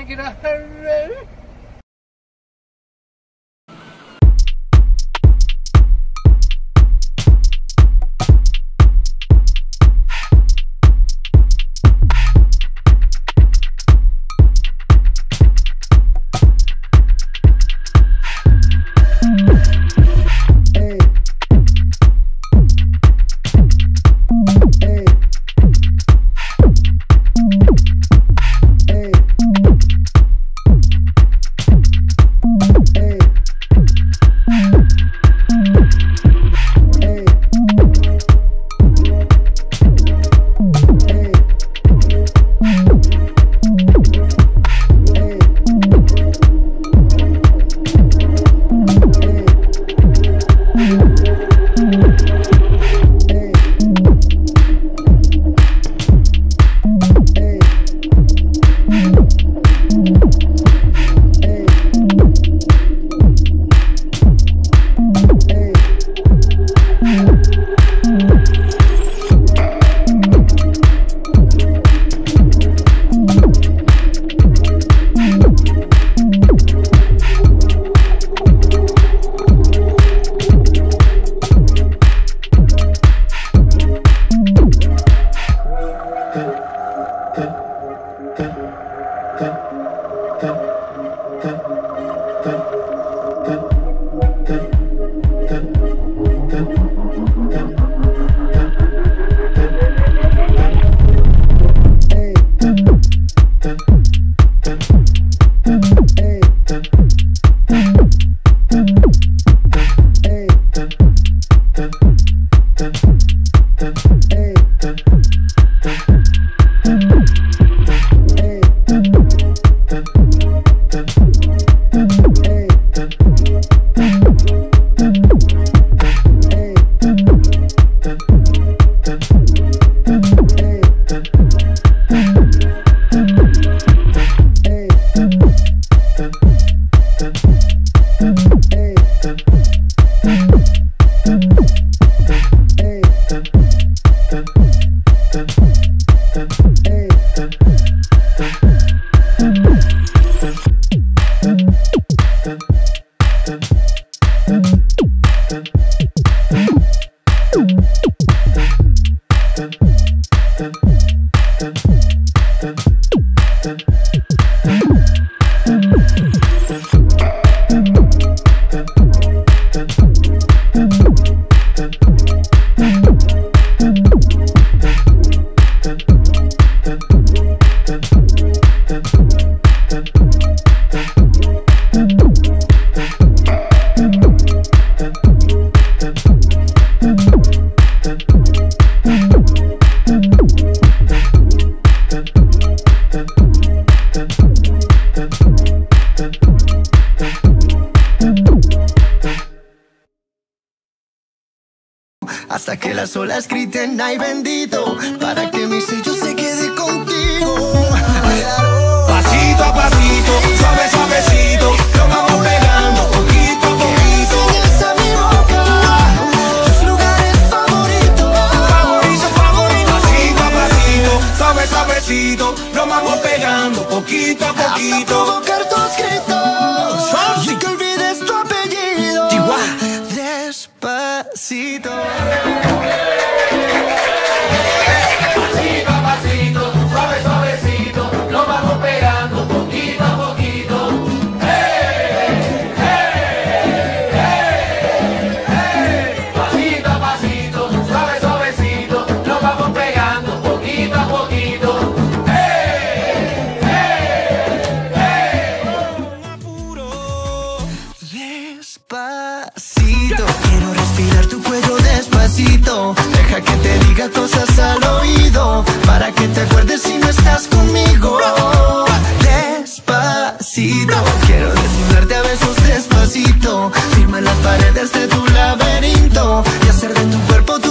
making a hurry. Hasta que las olas griten ay bendito, para que mi sello se quede contigo. Pasito a pasito, suave suavecito, lo vamos pegando poquito a poquito. Enseñas a mi boca tus lugares favoritos. Favorito, favorito. Pasito a pasito, suave suavecito, lo vamos pegando poquito a poquito. Hasta provocar tus gritos y que olvides tu apellido. Despacito. Pasito a pasito, suave suavecito, lo vamos pegando poquito a poquito. Hey, hey, hey, hey. Pasito a pasito, suave suavecito, lo vamos pegando poquito a poquito. Hey, hey, hey. Apuro, despacito. Quiero respirar tu cuello despacito. Deja que te diga cosas al oído, para que te acuerdes si no estás conmigo. Despacito. Quiero desnudarte a besos despacito. Firma las paredes de tu laberinto y hacer de tu cuerpo tu